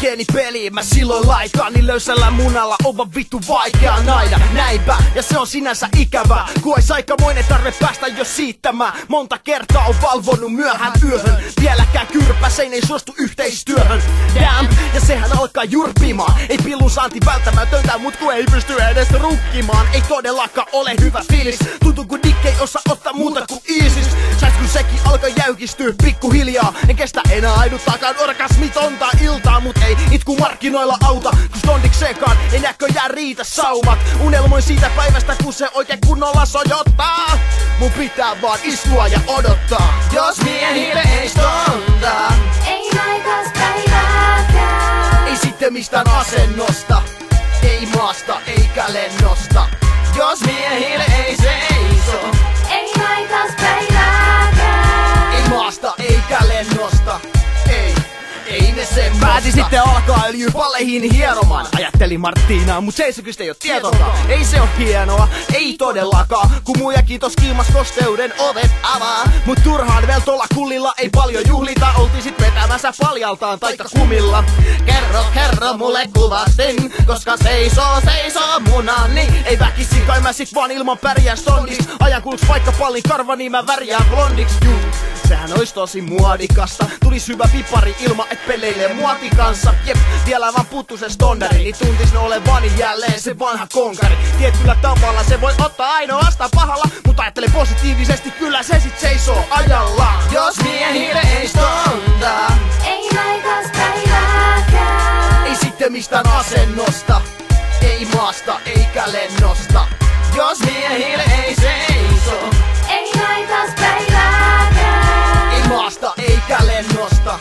skeeni peliin. Mä silloin laikaan, niin löysällä munalla on vittu vaikea naida. Näinpä, ja se on sinänsä ikävää, kun ei aikamoinen tarve päästä jo siittämään. Monta kertaa on valvonut myöhään yöhön, vieläkään kyrpäsein ei suostu yhteistyöhön. Damn, ja sehän alkaa jurpimaan. Ei pillun saanti välttämätöntä, mut kun ei pysty edes rukkimaan. Ei todellakaan ole hyvä fiilis, tuntuu kun Dick ei osaa ottaa muuta kuin ISIS. Sais kun sekin alkaa jäykistyä pikkuhiljaa. En kestä enää ainuttakaan orgasmitonta iltaa, mut ei itku markkinoilla auta, kun Stondikseenkaan ei näköjään riitä saumat. Unelmoin siitä päivästä, kun se oikein kunnolla sojottaa. Mun pitää vaan istua ja odottaa. Jos miehille ei stonda, ei raikas päivääkään. ei sitten mistään asennosta, ei maasta eikä lennosta. Jos miehille ei seiso, ei raikas päivääkään. ei maasta eikä lennosta, ei ne semmoista. Päätin sitten alkaa öljyä palleihin hieromaan. Ajattelin Marttiinaa, mut seisokista ei oo tietoa. Ei se oo hienoa, ei todellakaan, kun muijakin tos kiimas kosteuden ovet avaa. Mut turhaan veltolla kullilla ei paljon juhlita. Oltiin sit vetämässä paljaltaan taikka kumilla. Kerro mulle kuvastin, koska seisoo munani. Ei väkisin kai mä sit vaan ilman pärjään Stondiks. Ajan kuluks vaikka pallin karva, niin mä värjään blondiks. Sehän ois tosi muodikasta, tulis hyvä pipari ilman et peleilee muoti kanssa. Jep, vielä vaan puuttuu se stondari, niin tuntis ne olevani jälleen se vanha konkari. Tietyllä tavalla se voi ottaa ainoastaan pahalla, mutta ajattele positiivisesti, kyllä se sit seisoo ajallaan. Jos miehille ei stonda, ei raikas päivääkään. ei sitten mistään asennosta, ei maasta eikä lennosta. Jos miehille ei seiso, ei raikas päivääkään. ei maasta eikä lennosta,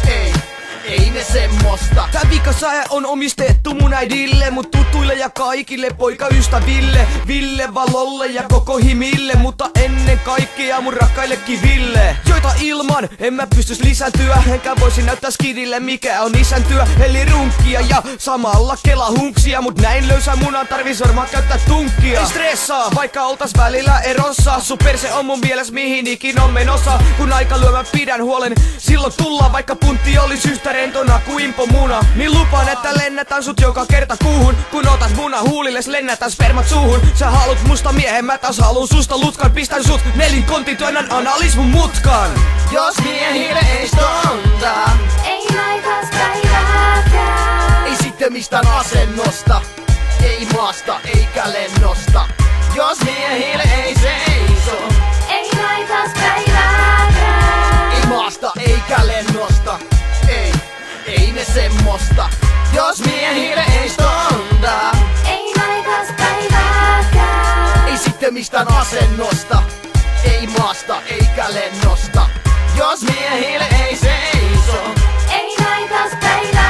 ei ne semmoista. Tää vikasae on omistettu mun äidille, mut tutuille ja kaikille poikaystäville. Ville, Valolle ja koko himille, mutta ennen kaikkea mun rakkaille kiville. Joita ilman en mä pystys lisääntyä, enkä voisi näyttää skidille mikä on isäntyä. Eli runkkia ja samalla kela hunksia, mut näin löysä munan tarvis varmaan käyttää tunkkia. Ei stressaa, vaikka oltais välillä erossa, sun perse on mun mieles mihin ikin on menossa. Kun aika lyö mä pidän huolen, silloin tullaan vaikka puntti olis yhtä rentona kuin impomuna. Niin lupaan, että lennätän sut joka kerta kuuhun. Kun otat muna huulilles, lennätän spermat suuhun. Sä haluut musta miehen, mä taas haluun susta lutkan. Pistän sut nelinkontin, työnnän analis mun mutkaan. Jos miehille ei stonda, ei raikas päivääkään. ei sitten mistään asennosta, ei maasta eikä lennosta. Jos miehille ei seiso, ei raikas päivääkään. ei maasta eikä lennosta, ei ne semmoista. Jos miehille ei stonda, ei raikas päivääkään. ei sitten mistään asennosta, ei maasta eikä lennosta. Jos miehille ei seiso, ei raikas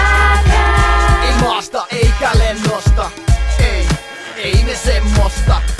päivääkään. ei maasta eikä lennosta, ei ne semmoista.